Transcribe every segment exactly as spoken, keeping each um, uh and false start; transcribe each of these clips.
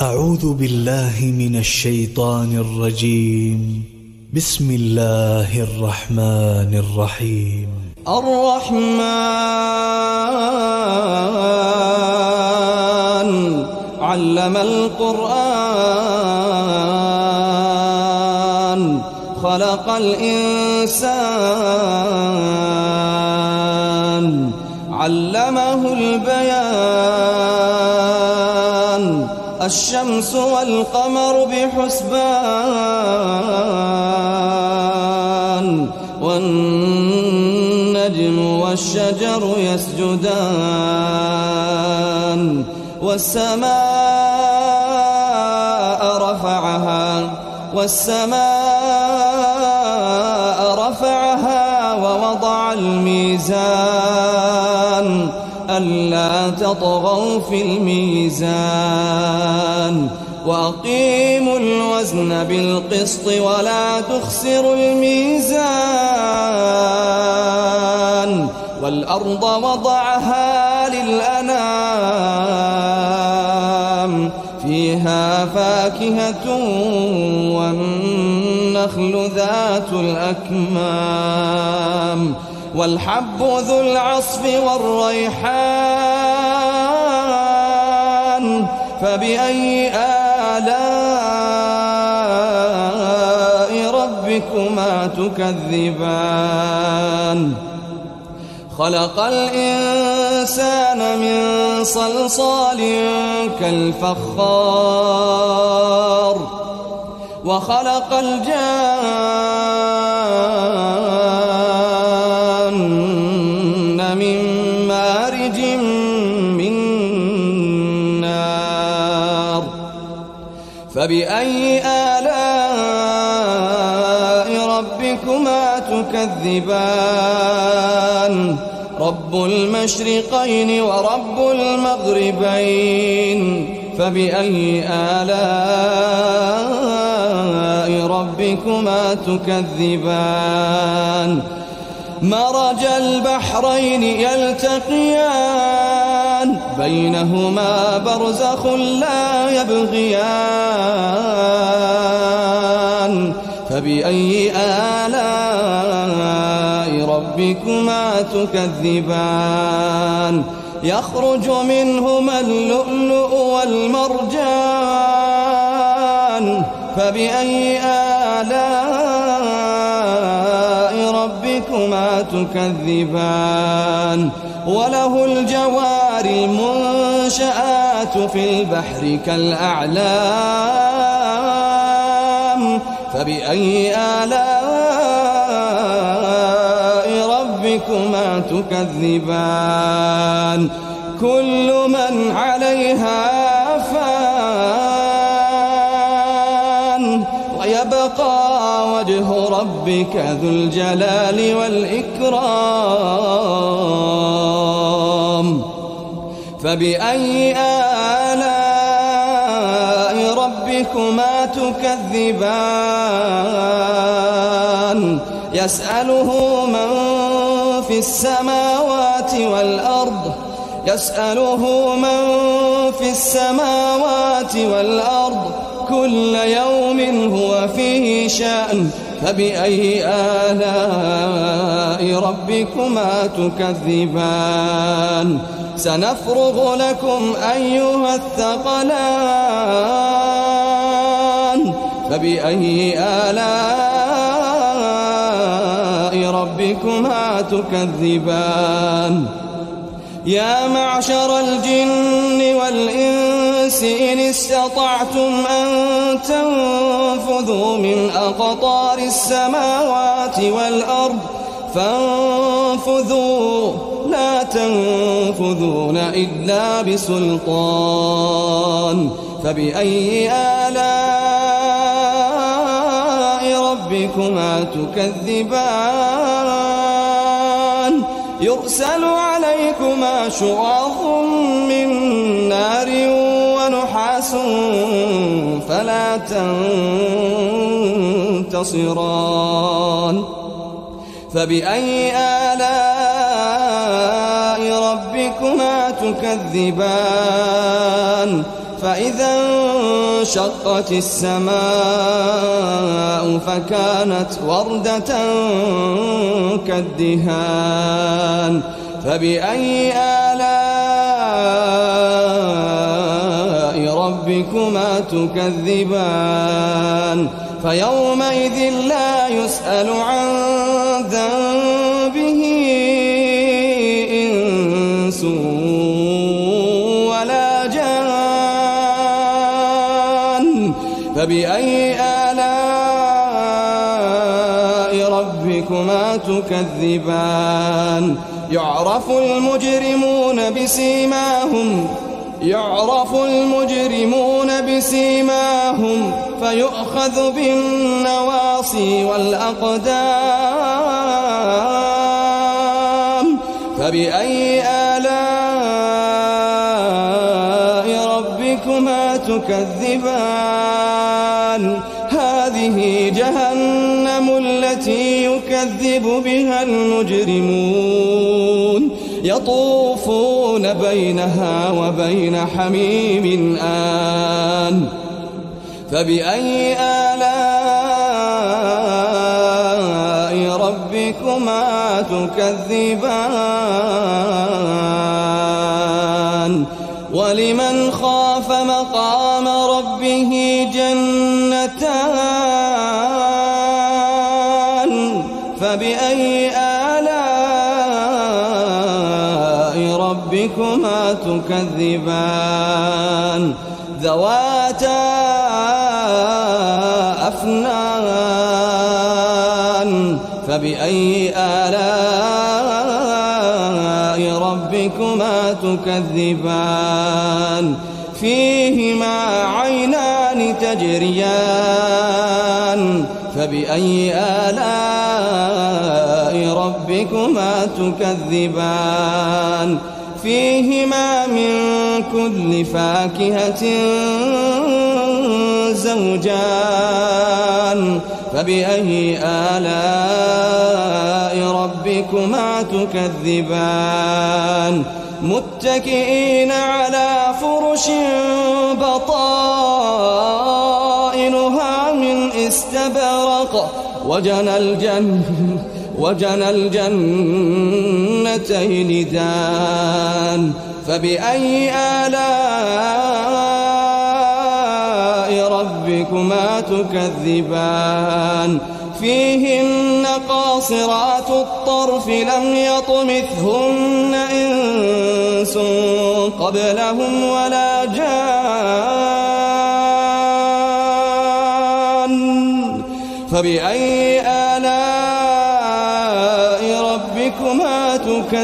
أعوذ بالله من الشيطان الرجيم. بسم الله الرحمن الرحيم. الرحمن علم القرآن خلق الإنسان علمه البيان الشمس والقمر بحسبان والنجم والشجر يسجدان والسماء رفعها والسماء رفعها ووضع الميزان ألا تطغوا في الميزان وأقيموا الوزن بالقسط ولا تخسروا الميزان والأرض وضعها للأنام فيها فاكهة والنخل ذات الأكمام والحب ذو العصف والريحان فبأي آلاء ربكما تكذبان خلق الإنسان من صلصال كالفخار وخلق الجان من مارج من نار فبأي آلاء ربكما تكذبان رب المشرقين ورب المغربين فبأي آلاء ربكما تكذبان مرج البحرين يلتقيان بينهما برزخ لا يبغيان فبأي آلاء ربكما تكذبان يخرج منهما اللؤلؤ والمرجان فبأي آلاء ربكما تكذبان وله الجوار المنشآت في البحر كالأعلام فبأي آلاء ربكما تكذبان كل من عليها فان ويبقى وجه ربك ذو الجلال والإكرام فبأي آلاء ربكما تكذبان يسأله من في السماوات والأرض يسأله من في السماوات والأرض كل يوم هو فيه شأن فبأي آلاء ربكما تكذبان سنفرغ لكم أيها الثقلان فبأي آلاء ربكما تكذبان يا معشر الجن والإنس إن استطعتم أن تنفذوا من أقطار السماوات والأرض فانفذوا لا تنفذون إلا بسلطان فبأي آلاء ربكما تكذبان يرسل عليكما شواظ من نار ونحاس فلا تنتصران فبأي آلاء ربكما تكذبان فإذا انشقت السماء فكانت وردة كالدهان فبأي آلاء ربكما تكذبان فيومئذ لا يسأل عن ذنبه إنس ولا جان فبأي آلاء ربكما تكذبان يعرف المجرمون بسيماهم يعرف المجرمون بسيماهم فيؤخذ بالنواصي والأقدام فبأي آلاء ربكما تكذبان هذه جهنم التي يكذب بها المجرمون يطوفون بينها وبين حميم آن فبأي آلاء ربكما تكذبان ولمن خاف مقام ربه جنتان فبأي آلاء ربكما تكذبان ذواتا أفنان فبأي آلاء ربكما تكذبان فيهما عينان تجريان فبأي آلاء ربكما تكذبان فيهما من كل فاكهة زوجان فبأي آلاء ربكما تكذبان متكئين على فرش بطائنها من استبرق وجنى الجنة وجنى الجنتين دان فبأي آلاء ربكما تكذبان فيهن قاصرات الطرف لم يطمثهن إنس قبلهم ولا جان فبأي آلاء ربكما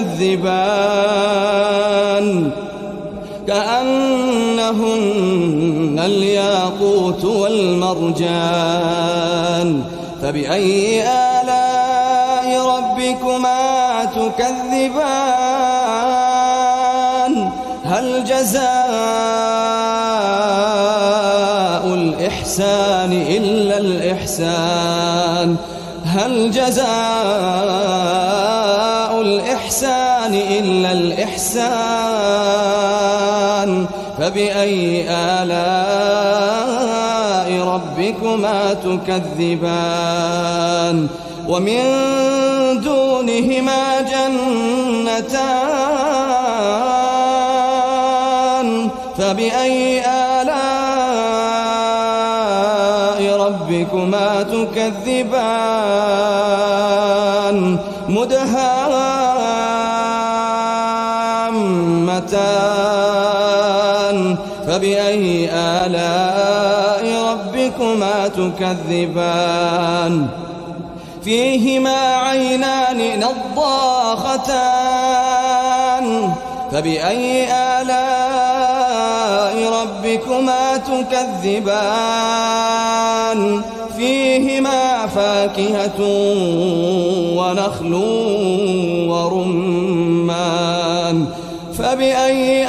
تكذبان كأنهن الياقوت والمرجان فبأي آلاء ربكما تكذبان هل جزاء الإحسان إلا الإحسان هل جزاء الإحسان إلا الإحسان فبأي آلاء ربكما تكذبان ومن دونهما جنتان فبأي آلاء ربكما تكذبان مدهامتان فبأي آلاء ربكما تكذبان فيهما عينان نضاختان فبأي آلاء ربكما تكذبان فيهما فاكهة ونخل ورمان فبأي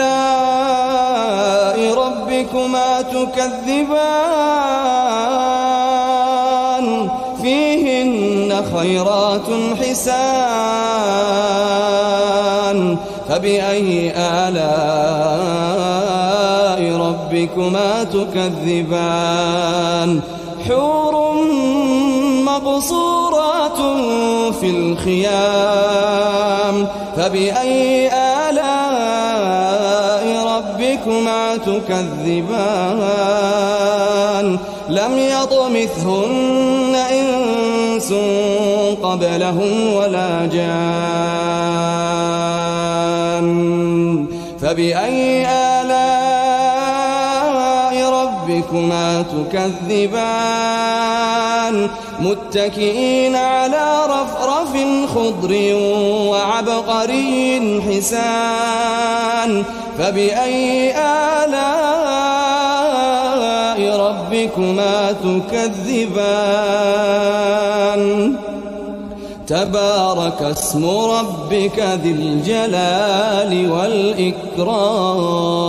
آلاء ربكما تكذبان فيهن خيرات حسان فبأي آلاء ربكما تكذبان حور مقصورات في الخيام فبأي آلاء ربكما تكذبان لم يطمثهن إنس قبلهم ولا جان فبأي آلاء ربكما تكذبان متكئين على رفرف خضر وعبقري حسان فبأي آلاء ربكما تكذبان تبارك اسم ربك ذي الجلال والإكرام